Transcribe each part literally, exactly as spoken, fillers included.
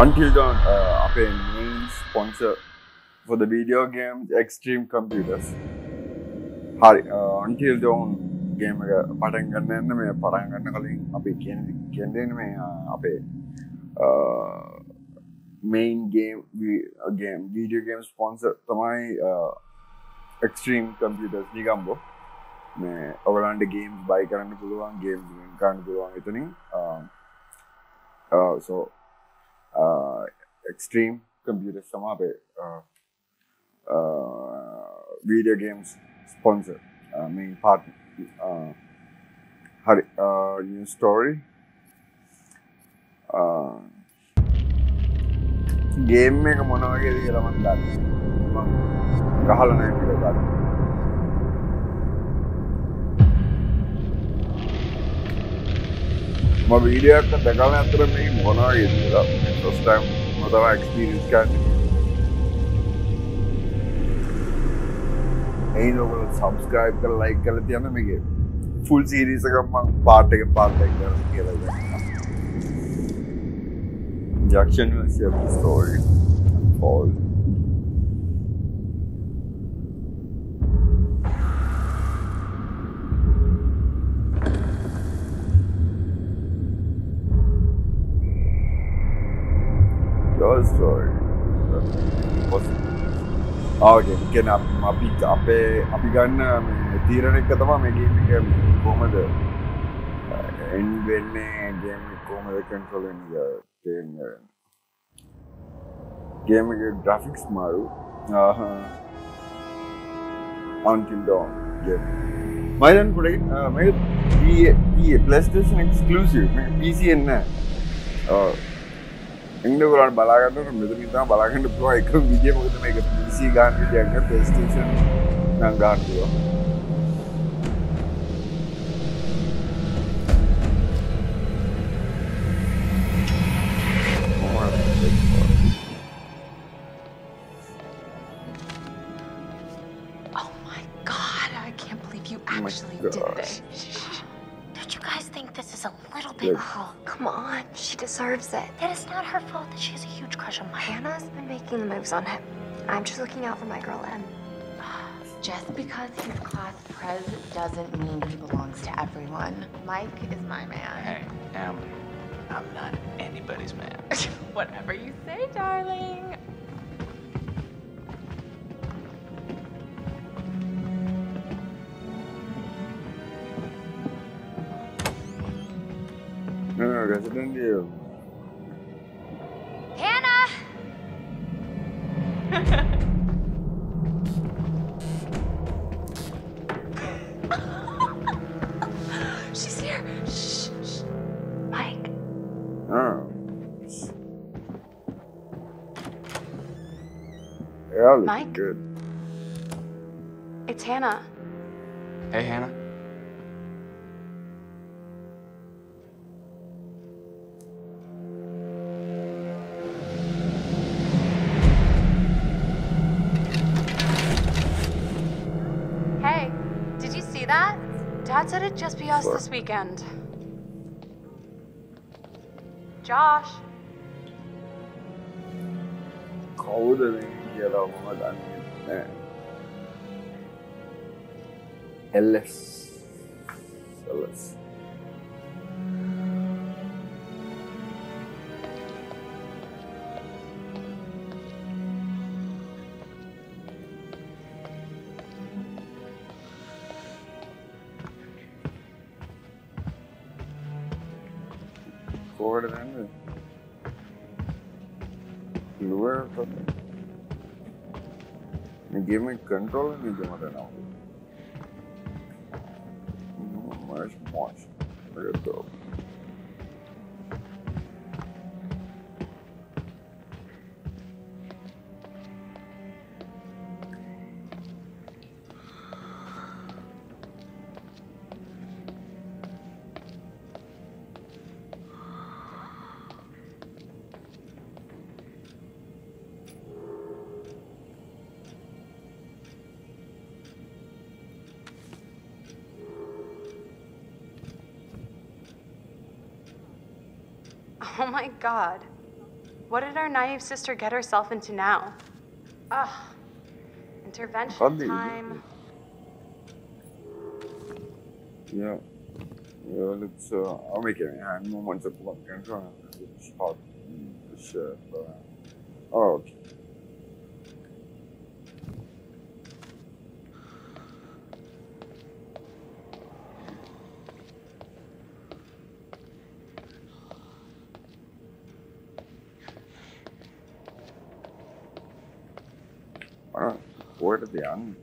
Until dawn, uh, our main sponsor for the video games, Xtreme Computers. Hari, uh, Until Dawn game එක පටන් ගන්න යන මේ පටන් ගන්න කලින් අපි කියන්නේ කියන්නේ මේ අපේ main game game video game sponsor තමයි Xtreme Computers negombo. මේ ඔයගලන්ට games buy කරන්න පුළුවන්, games win කරන්න පුළුවන් එතනින්. uh so uh Xtreme Computers තමයි අපේ uh video games sponsor, uh, main partner. Uh, hari, uh, new story. Uh, game එක මොන වගේද කියලා මම දන්නේ. මම ගහලා නැහැ කියලා දන්නේ. මම වීඩියෝ එකක් දැකලා අතර මේ මොන වගේද කියලා first time මම තමයි experience කරන්නේ. ඒ නෝගල subscribe කරලා like කරලා තියන්න මේකේ full series එකක් මම part එකෙන් part එක කරලා කියලා ඉන්නවා. Jackson will share the story unfold. Your story. Okay, can අපි අපේ අපි ගන්න මේ තීරණ එක තමයි මේ ගේම් එක කොහමද එන්ඩ් වෙන්නේ, ගේම් එක කොහමද කන්ට්‍රෝල් වෙන්නේ තේරෙන්නේ. ගේම් එකේ ග්‍රැෆික්ස් මාරු. ආහ Until Dawn game. මම දැන් පොඩි මේක P PlayStation exclusive මේක P C එක නෑ. ඔව් ඉන්න ගොල්ලන් බලා ගන්නකොට මෙතනින් තමයි බලා ගන්න පුළුවන් එක විදිය. මොකද මේක P C ගන්න විදියක් නෑ, PlayStation නම් ගන්න පුළුවන්. Oh my god, I can't believe you actually oh did this. Don't you guys think this is a little bit cruel? Come on, she deserves it. It is not her fault that she has a huge crush on my Hannah's been making the moves on him. I'm just looking out for my girl, Em. Just because he's class prez doesn't mean he belongs to everyone. Mike is my man. Hey, Em, I'm not anybody's man. Whatever you say, darling. No, no, Resident Evil. Hannah! She's here. Shh, shh. Mike. Oh. Yeah, looking Mike? good. It's Hannah. Hey, Hannah. Hey, did you see that? Dad said it'd just be us this weekend. Josh. කවුද මේ කියලා මම දන්නේ නැහැ. L S L S කොහොමද දන්නේ? Lower the game control and the mother now. Much more. Look at that. Oh my god. What did our naive sister get herself into now? Ugh. Intervention Hadi. time. Yeah. Yeah, let's uh, I'll make it. I know once I'm going to try to spot the shirt. Oh, okay. Wow, where did the young?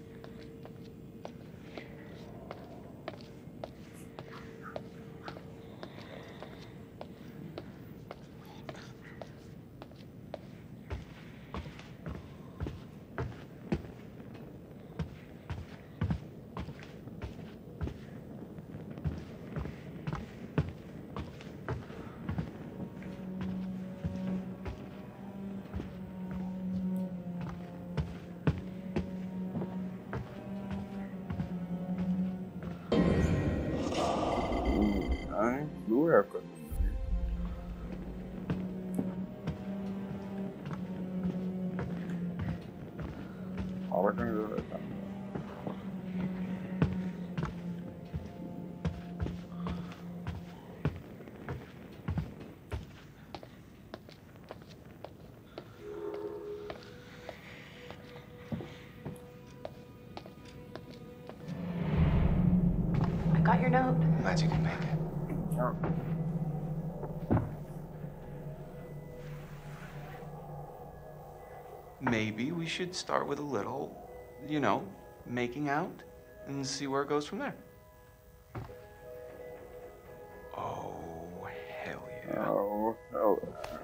Blue haircut. How can I do that? I got your note. Glad you can make it. Oh. Maybe we should start with a little, you know, making out and see where it goes from there. Oh, hell yeah. Oh, oh.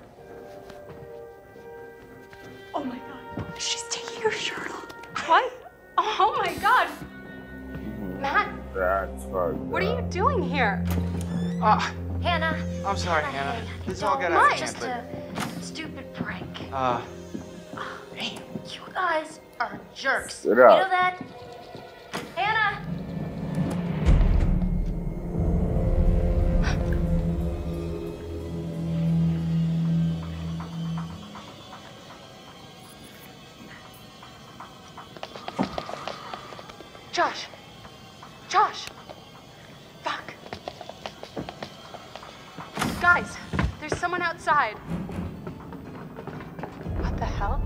Oh my god. She's taking her shirt off. What? Oh my god. Matt, That's fucked what are up. you doing here? Ah, Hannah. I'm sorry, Hannah, Hannah. hey, This all don't- got out of Just hand, a stupid prank. but, uh, You guys are jerks. Sit You know up. that? Hannah. Josh. Josh. Fuck. Guys, there's someone outside. What the hell?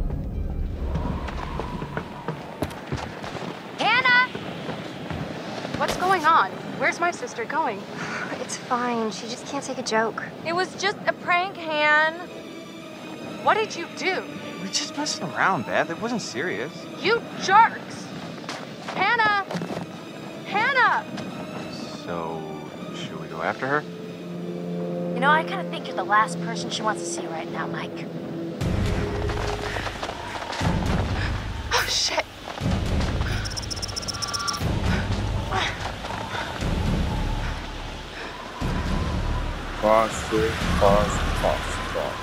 Hannah. What's going on? Where's my sister going? It's fine. She just can't take a joke. It was just a prank, Han. What did you do? we're just messing around, Beth. It wasn't serious. You jerks! Hannah! Hannah! So, should we go after her? You know, I kind of think you're the last person she wants to see right now, Mike. Oh, shit. Fast, fast, fast, fast.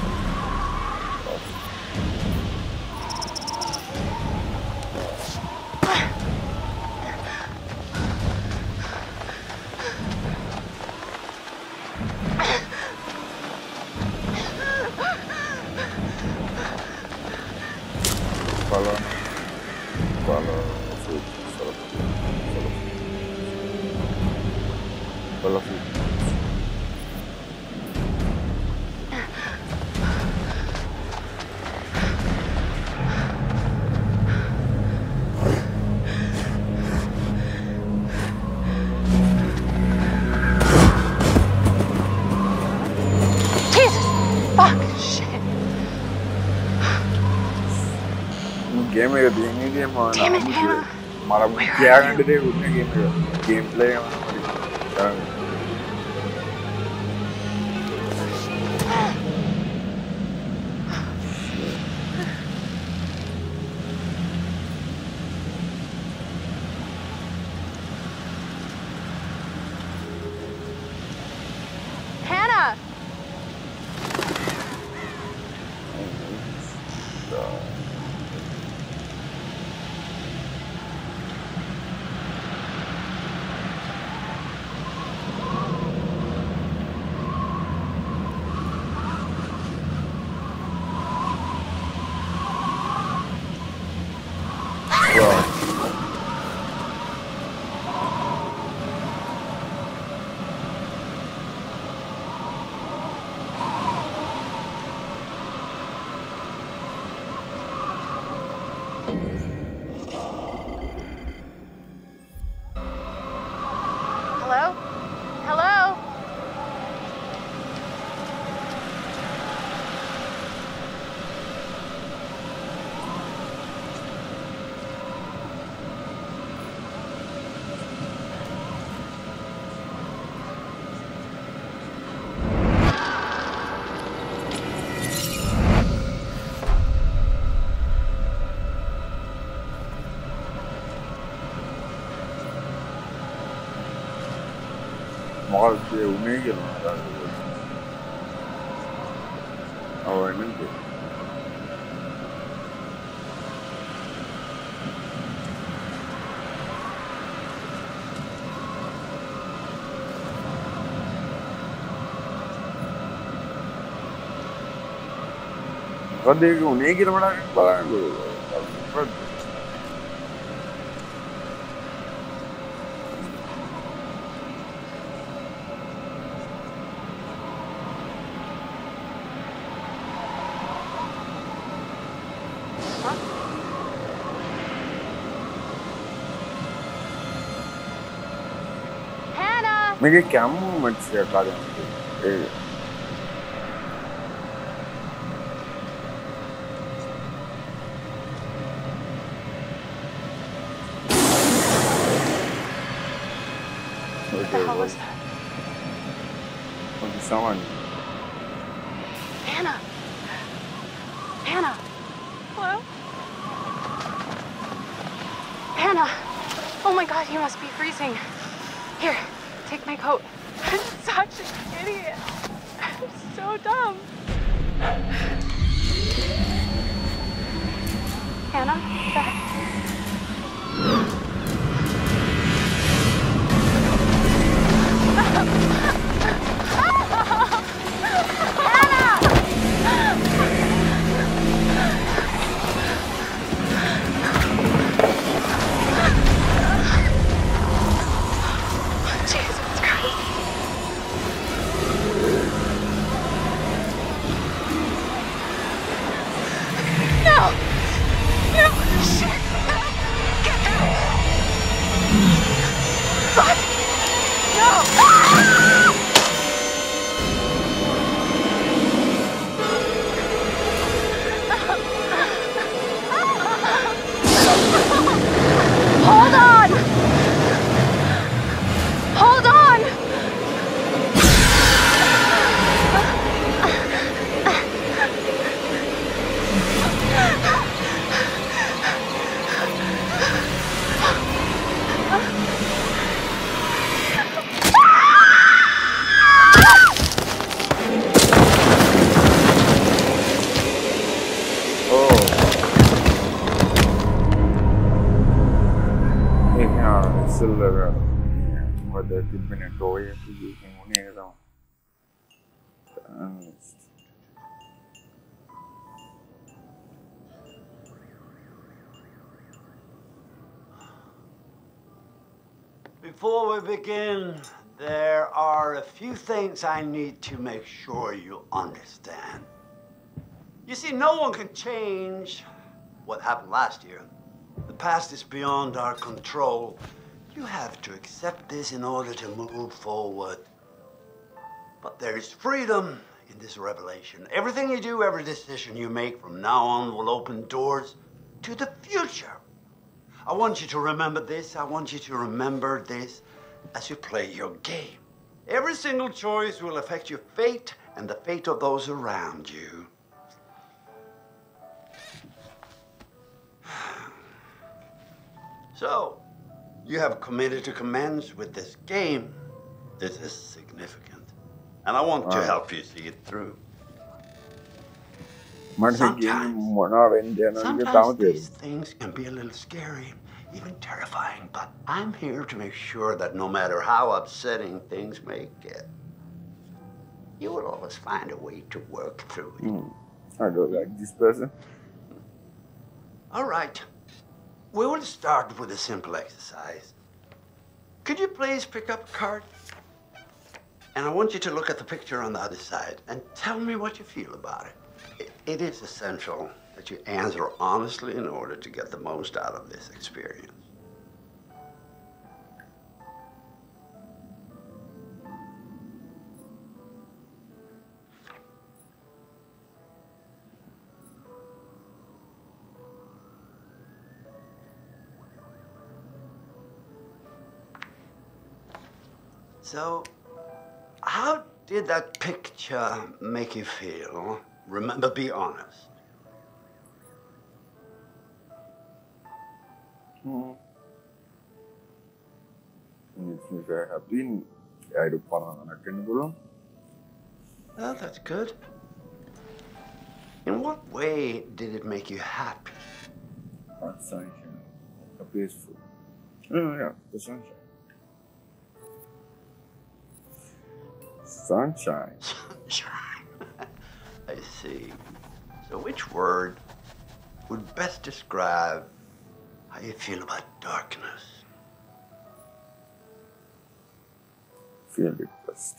Follow, follow, food, follow, follow, follow food. Jesus! Fuck! Shit! Game එක තියෙන්නේ ඉතින් මම Damn it, Hannah. මම Where are කියාගන්න you? දෙයක් උන්නේ game එක. Game play එක මම කරන්නේ. Hannah! வாழ்க்கையை உணேகணும் அவன் என்னது Quando eu negro para para Hannah! Make a camera much here, What the hell was that? Someone. Hannah! Hannah! Hello? Hannah! Oh my god, you must be freezing. Here, take my coat. I'm such an idiot. I'm so dumb. Hannah? Back. Hold on! Hold on! Silver, what the could be a toy using money around. Before we begin, there are a few things I need to make sure you understand. You see, no one can change what happened last year. The past is beyond our control. You have to accept this in order to move forward. But there is freedom in this revelation. Everything you do, every decision you make from now on will open doors to the future. I want you to remember this. I want you to remember this as you play your game. Every single choice will affect your fate and the fate of those around you. So, you have committed to commence with this game. This is significant. And I want to help you see it through. Sometimes, sometimes these things can be a little scary, even terrifying, but I'm here to make sure that no matter how upsetting things may get, you will always find a way to work through it. Mm. I don't like this person. All right. We will start with a simple exercise. Could you please pick up a card? And I want you to look at the picture on the other side and tell me what you feel about it. It, it is essential that you answer honestly in order to get the most out of this experience. So, how did that picture make you feel? Remember, be honest. Hmm. If I have been එයාට පරණක් වෙන්න පුළුවන්. Oh, that's good. In what way did it make you happy? Uh, sunshine. A peaceful. Oh, yeah, the sunshine. Sunshine. Sunshine. I see. So which word would best describe how you feel about darkness? Feel depressed.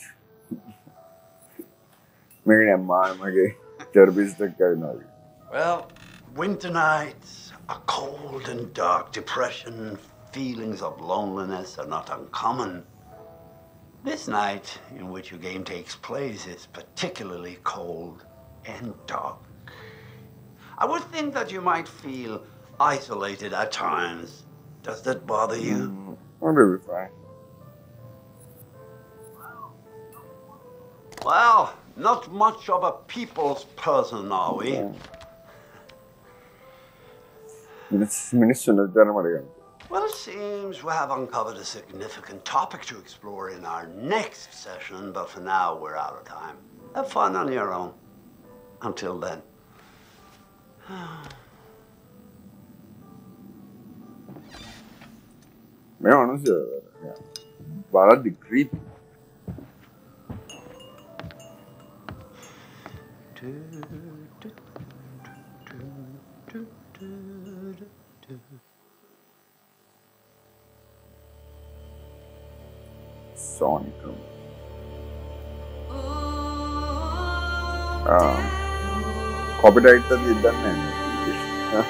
Maybe I'm my therapist. Well, winter nights, a cold and dark depression, feelings of loneliness are not uncommon. This night in which your game takes place is particularly cold and dark. I would think that you might feel isolated at times. Does that bother you? Mm, I'll be fine. Well, not much of a people's person, are we? Well, it seems we have uncovered a significant topic to explore in our next session, but for now, we're out of time. Have fun on your own. Until then. Man, honestly, yeah. But the creep. Sonic. Ah, copyright that we done. Huh?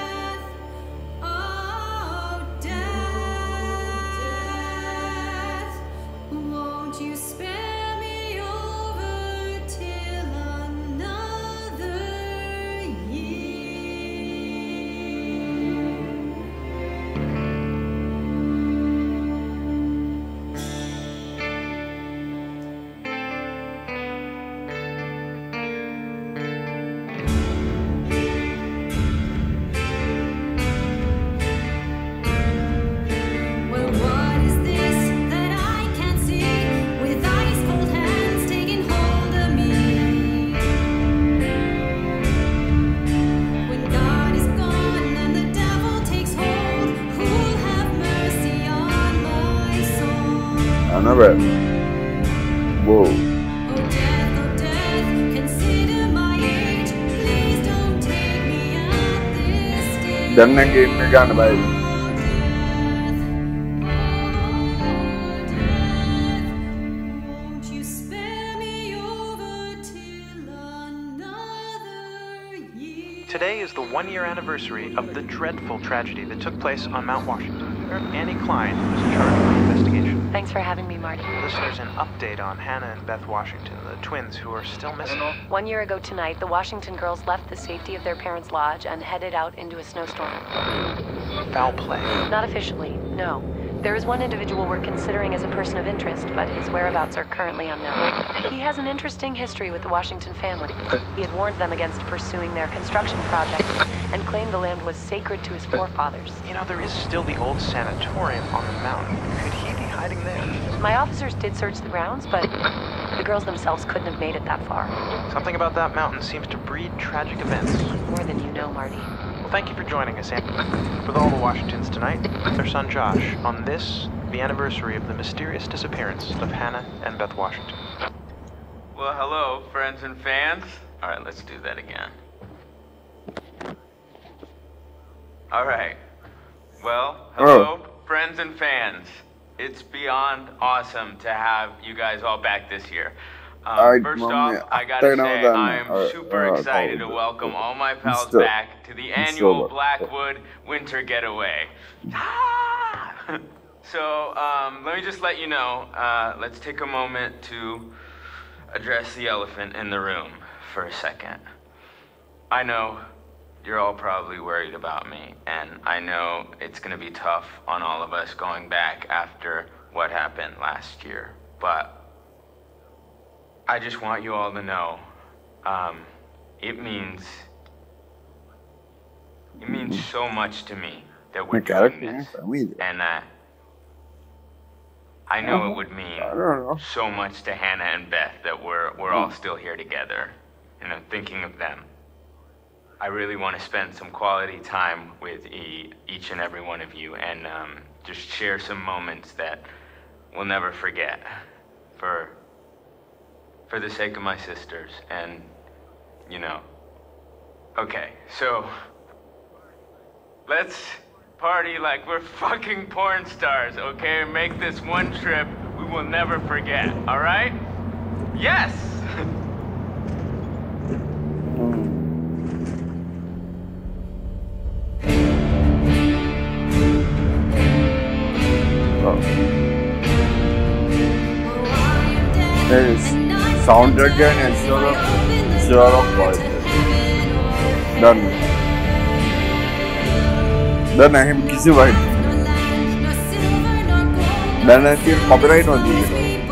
Another. Whoa. Then again, we got by. Today is the one-year anniversary of the dreadful tragedy that took place on Mount Washington. Annie Klein was in charge of the investigation. Thanks for having me, Marty. Listeners, an update on Hannah and Beth Washington, the twins who are still missing. One year ago tonight, the Washington girls left the safety of their parents' lodge and headed out into a snowstorm. Foul play. Not officially, no. There is one individual we're considering as a person of interest, but his whereabouts are currently unknown. He has an interesting history with the Washington family. He had warned them against pursuing their construction project and claimed the land was sacred to his forefathers. You know, there is still the old sanatorium on the mountain. Could he be hiding there? My officers did search the grounds, but the girls themselves couldn't have made it that far. Something about that mountain seems to breed tragic events. More than you know, Marty. Well, thank you for joining us, Annie. With all the Washingtons tonight, their son Josh, on this, the anniversary of the mysterious disappearance of Hannah and Beth Washington. Well, hello, friends and fans. All right, let's do that again. All right. Well, hello, oh. friends and fans. It's beyond awesome to have you guys all back this year. Um, right, first mommy, off, I gotta say, I'm uh, super uh, excited uh, to welcome all my pals Mister back to the annual Mister Blackwood Winter Getaway. Ah! So, um, let me just let you know, uh, let's take a moment to address the elephant in the room for a second. I know you're all probably worried about me, and I know it's gonna be tough on all of us going back after what happened last year, but I just want you all to know, um, it means, it means so much to me that we're doing this, and uh, I know Uh-huh. it would mean I don't know. so much to Hannah and Beth that we're we're all still here together. You know, thinking of them. I really want to spend some quality time with e each and every one of you, and um, just share some moments that we'll never forget. For for the sake of my sisters, and you know. Okay, so let's party like we're fucking porn stars, okay? Make this one trip we will never forget, all right? Yes! Oh. There is soundtrack and sure of sure of quality. Done. Dan akhirnya kisi baik. Dan nanti copyright on this.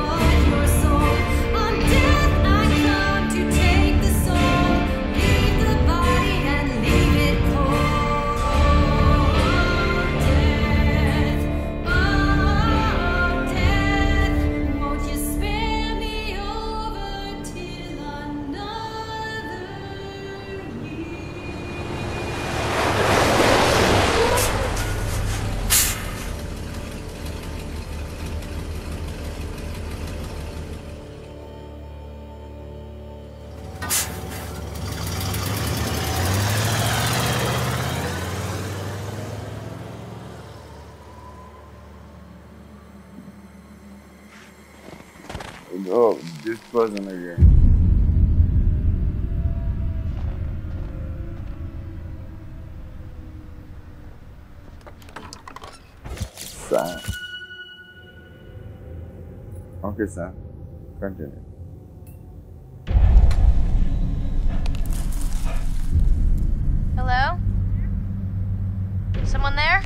Oh, this person again. Sam. Okay, Sam. Continue. Hello? Someone there?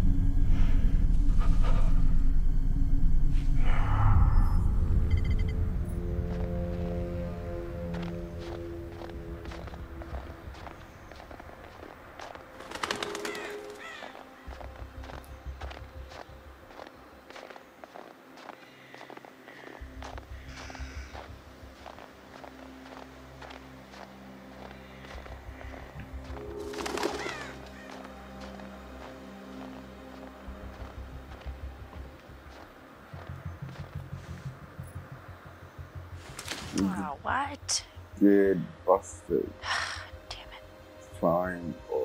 Wow, what? Get busted. Damn it. Fine. Oh.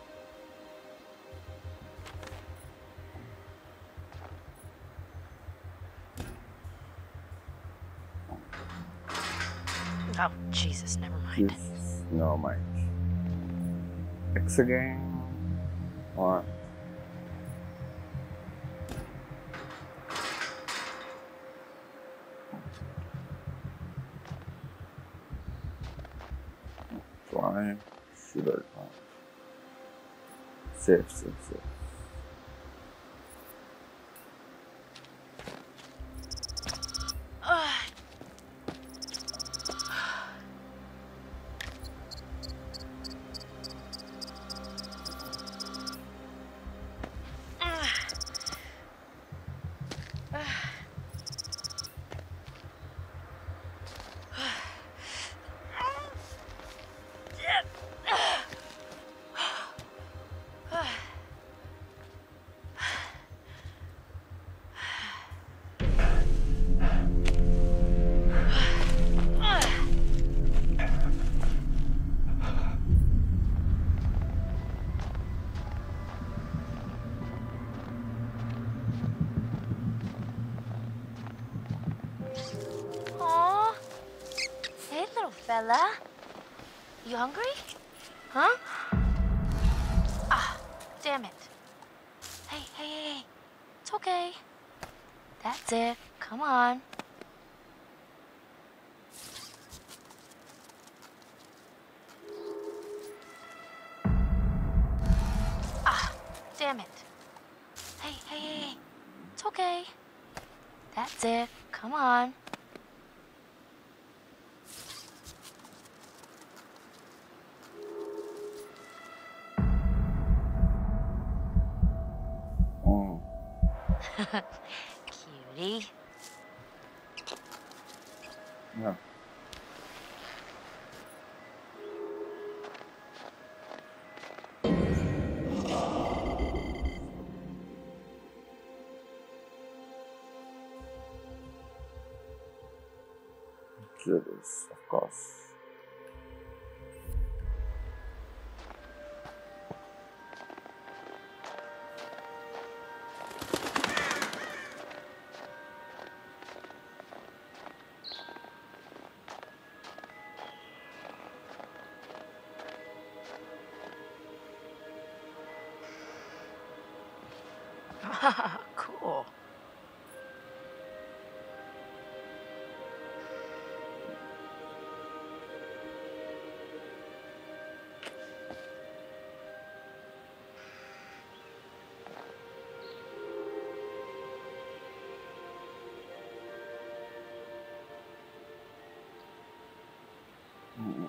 Oh, Jesus, never mind. This, no mind. X again. What? Fine. Should I come? Safe, safe, safe. Aw. Hey, little fella. You hungry? Huh? Ah, damn it. Hey, hey, hey, hey. It's okay. That's it. Come on. Ah, damn it. Hey, hey, hey, hey. It's okay. That's it. Come on. Oh. Cute. Ready? Yeah. Yes, of course. Cool. Mm-hmm.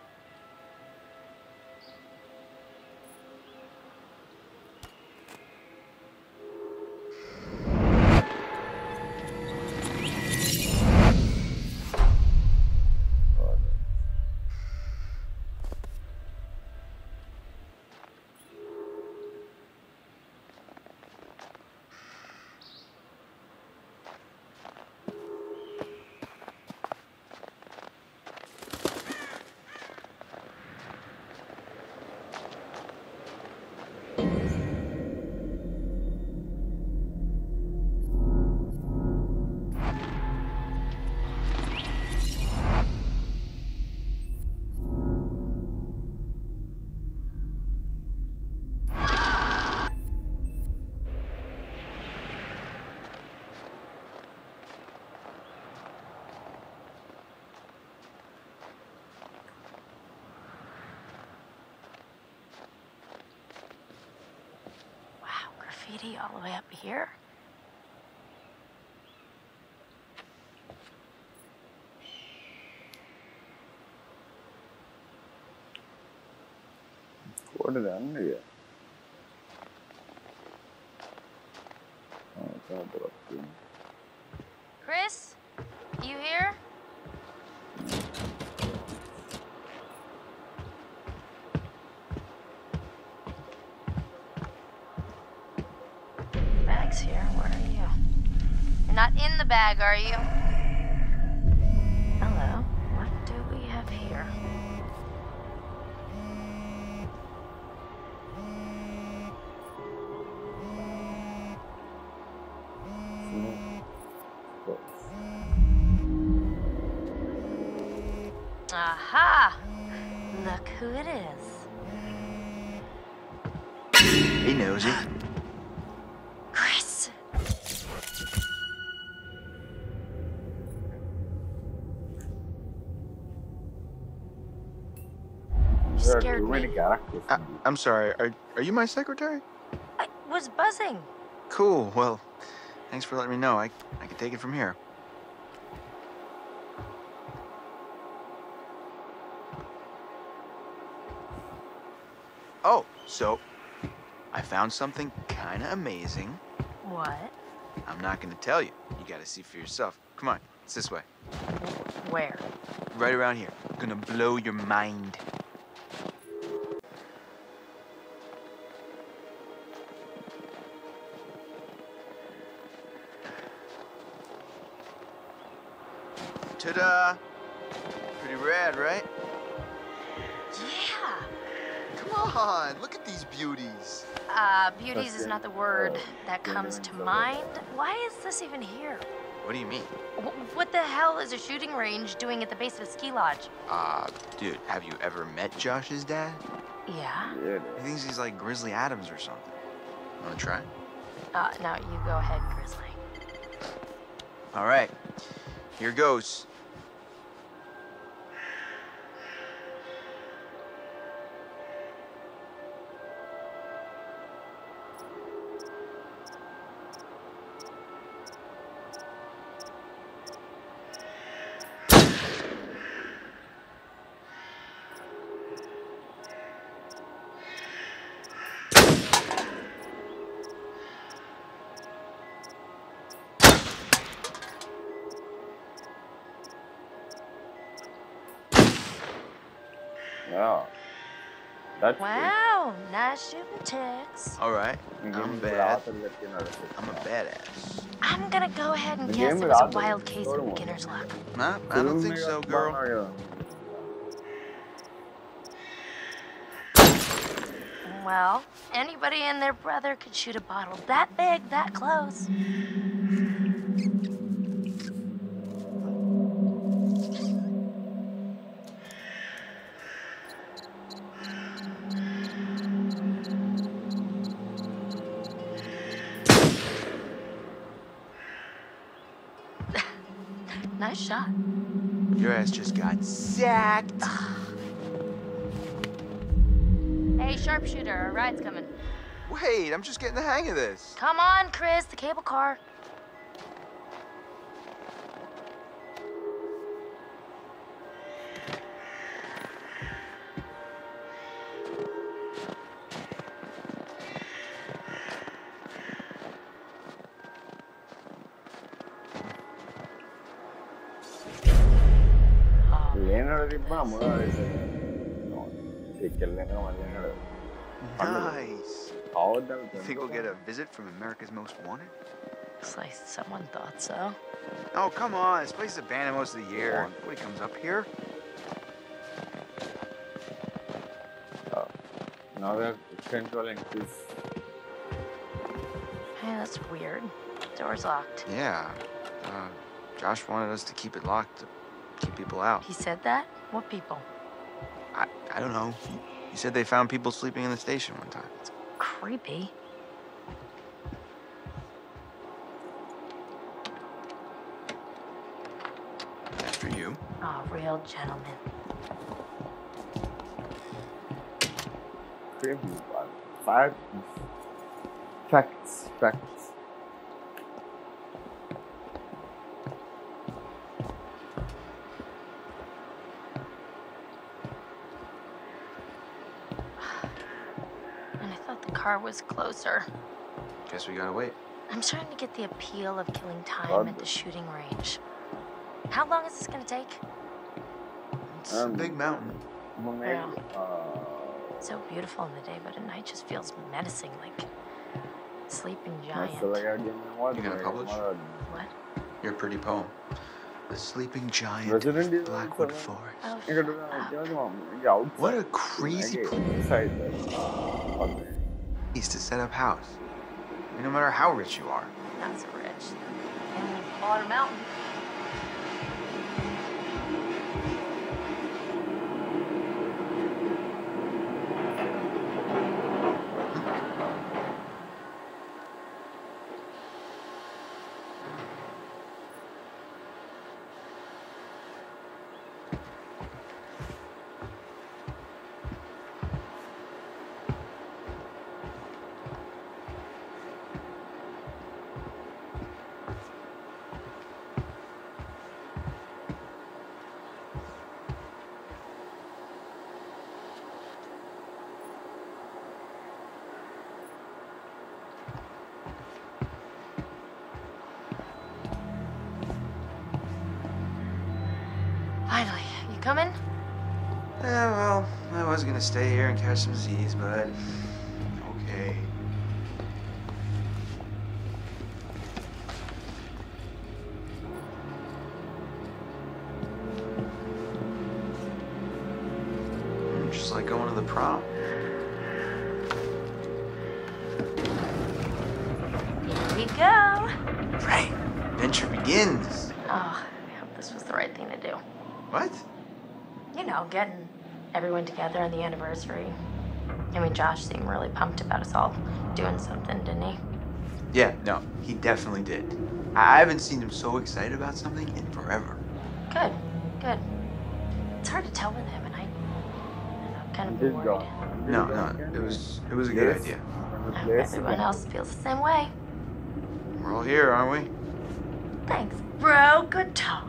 Wow, graffiti all the way up here. What is that here? Oh, it's all broken. Chris, you here? Bag's here. Where are you? You're not in the bag, are you? Hello. What do we have here? Aha! Look who it is. He knows it. Chris! You There are scared too many me. characters. I, I'm sorry, are, are you my secretary? I was buzzing. Cool, well, thanks for letting me know. I, I can take it from here. Oh, so I found something kind of amazing. What? I'm not going to tell you. You got to see for yourself. Come on, it's this way. Where? Right around here. Gonna blow your mind. Ta-da! Pretty rad, right? Yeah. Come on, look at these beauties. Uh, beauties is not the word that comes to mind. Why is this even here? What do you mean? Wh- What the hell is a shooting range doing at the base of a ski lodge? Uh, dude, have you ever met Josh's dad? Yeah. Yeah, He thinks he's like Grizzly Adams or something. Wanna try? Uh, no, you go ahead, Grizzly. All right, here goes. Yeah. That's Wow, nice shooting ticks. All right, good. I'm The game bad. with Arthur Leckie നടക്കും. I'm a badass. I'm gonna go ahead and The guess game it with was a Arthur wild Leckie case story of mode. beginner's luck. Nah, I don't think so, girl. Well, anybody and their brother could shoot a bottle that big, that close. Nice shot. Your ass just got sacked. Hey, sharpshooter, a ride's coming. Wait, I'm just getting the hang of this. Come on, Chris, the cable car. Nice. How You think we'll get a visit from America's Most Wanted? Looks like someone thought so. Oh, come on. This place is abandoned most of the year. Nobody comes up here. Uh, now they're controlling this. Hey, that's weird. Door's locked. Yeah. Uh, Josh wanted us to keep it locked to keep people out. He said that? What people? I, I don't know. He, he said they found people sleeping in the station one time. It's creepy. After you. Oh, real gentleman. Creepy. Facts. Facts. Facts. And I thought the car was closer. Guess we gotta wait. I'm starting to get the appeal of killing time God. at the shooting range. How long is this gonna take? It's a Um, big mountain. Yeah. Uh, It's so beautiful in the day, but at night just feels menacing, like a sleeping giant. you gonna publish? What? Your pretty poem. The Sleeping Giant Resident Evil Blackwood seven. Forest. Oh, What a crazy place to set up house. I mean, no matter how rich you are. not so rich. And Water Mountain. Finally, you coming? Yeah, well, I was gonna stay here and catch some Z's, but okay. Just like going to the prom. Here we go. Right. Adventure begins. Oh, I hope this was the right thing to do. What? You know, getting everyone together on the anniversary. I mean, Josh seemed really pumped about us all doing something, didn't he? Yeah, no, he definitely did. I haven't seen him so excited about something in forever. Good, good. It's hard to tell with him, and I, I'm kind of Did worried. go. No, no, it was it was a good Yes. idea. I hope everyone else feels the same way. We're all here, aren't we? Thanks, bro. Good talk.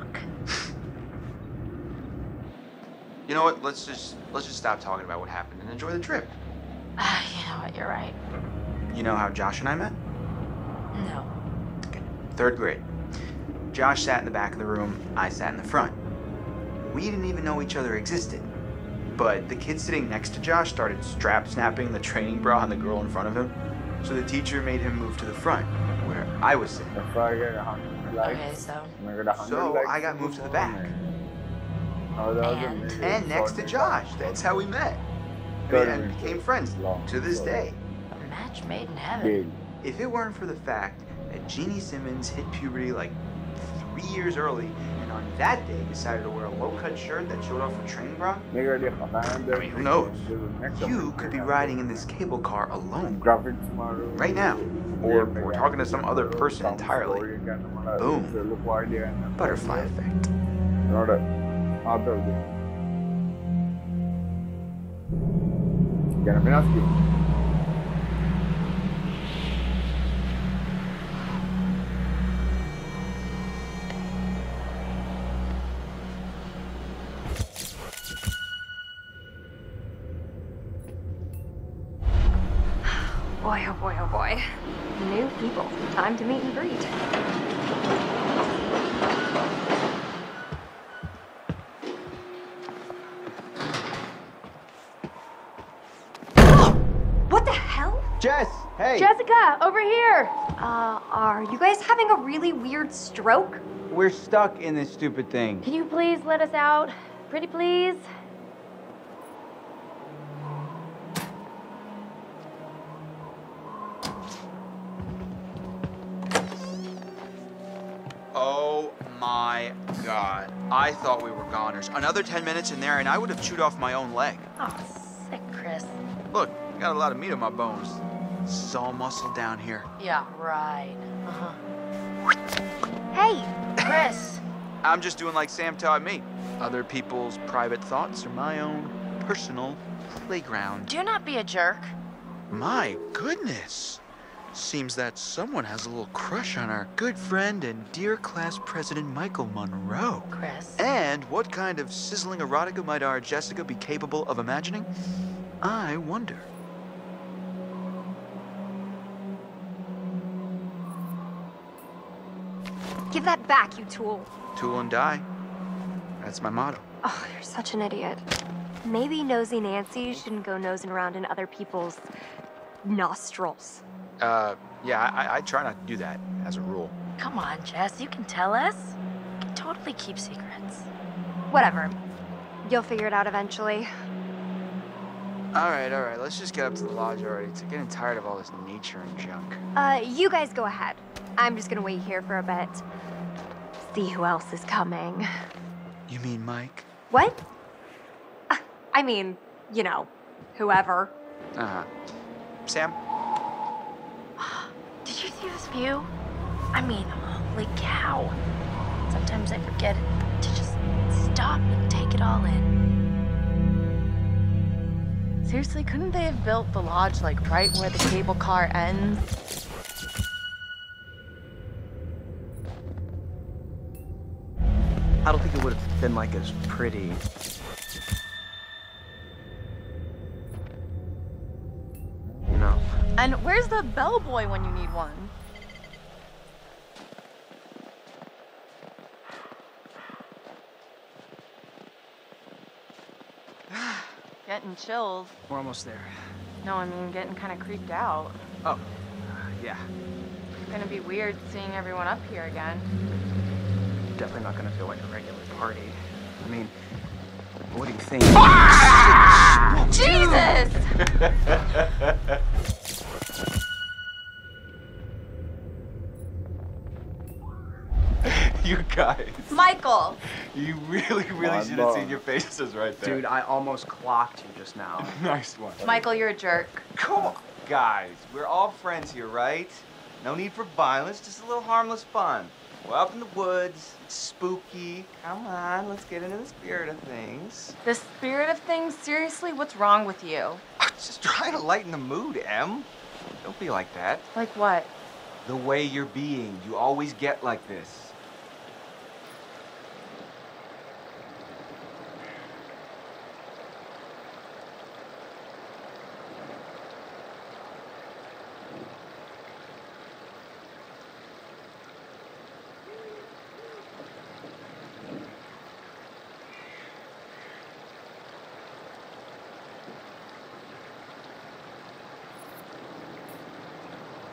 You know what? Let's just let's just stop talking about what happened and enjoy the trip. Ah, you know what? You're right. You know how Josh and I met? No. Okay. Third grade. Josh sat in the back of the room, I sat in the front. We didn't even know each other existed. but the kid sitting next to Josh started strap snapping the training bra on the girl in front of him. So the teacher made him move to the front, where I was sitting. Okay, so. So I got moved to the back. And? And next to Josh. That's how we met. I mean, and became friends to this day. A match made in heaven. If it weren't for the fact that Jeannie Simmons hit puberty like three years early, and on that day decided to wear a low-cut shirt that showed off her training bra, I mean, who knows? You could be riding in this cable car alone right now, or we're talking to some other person entirely. Boom. Butterfly effect. Boy, oh boy, oh boy. New people. Time to meet and greet. What the hell? Jess, hey. Jessica, over here. Uh, are you guys having a really weird stroke? We're stuck in this stupid thing. Can you please let us out? Pretty please? Oh my god. I thought we were goners. Another ten minutes in there and I would have chewed off my own leg. Oh, sick, Chris. Look, I got a lot of meat on my bones. It's all muscle down here. Yeah, right. Uh-huh. Hey, Chris. I'm just doing like Sam taught me. Other people's private thoughts are my own personal playground. Do not be a jerk. My goodness. Seems that someone has a little crush on our good friend and dear class president Michael Monroe. Chris. And what kind of sizzling erotica might our Jessica be capable of imagining? I wonder. give that back, you tool. Tool and die. That's my motto. Oh, you're such an idiot. Maybe Nosy Nancy shouldn't go nosing around in other people's nostrils. Uh, yeah, I, I try not to do that, as a rule. Come on, Jess, you can tell us. You can totally keep secrets. Whatever. You'll figure it out eventually. All right, all right, let's just get up to the lodge already. It's getting tired of all this nature and junk. Uh, you guys go ahead. I'm just gonna wait here for a bit. See who else is coming. You mean Mike? What? Uh, I mean, you know, whoever. Uh-huh. Sam? Did you see this view? I mean, holy cow. Sometimes I forget to just stop and take it all in. Seriously, couldn't they have built the lodge like right where the cable car ends? I don't think it would have been like as pretty. You know. And where's the bellboy when you need one? Getting chills. We're almost there. No, I mean getting kind of creeped out. Oh, uh, yeah. It's gonna be weird seeing everyone up here again. Definitely not gonna feel like a regular party. I mean, what do you think? Jesus! You guys. Michael! You really, really should have seen your faces right there. Dude, I almost clocked you just now. Nice one. Michael, you're a jerk. Come on. Guys, we're all friends here, right? No need for violence, just a little harmless fun. We're up in the woods, it's spooky. Come on, let's get into the spirit of things. The spirit of things? Seriously, what's wrong with you? I'm just trying to lighten the mood, Em. Don't be like that. Like what? The way you're being, you always get like this.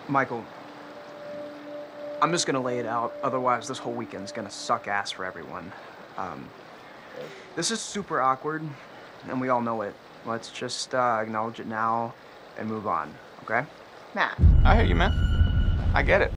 Michael, I'm just gonna lay it out. Otherwise, this whole weekend's gonna suck ass for everyone. Um, this is super awkward, and we all know it. Let's just uh, acknowledge it now and move on, okay? Nah, I hear you, man. I get it.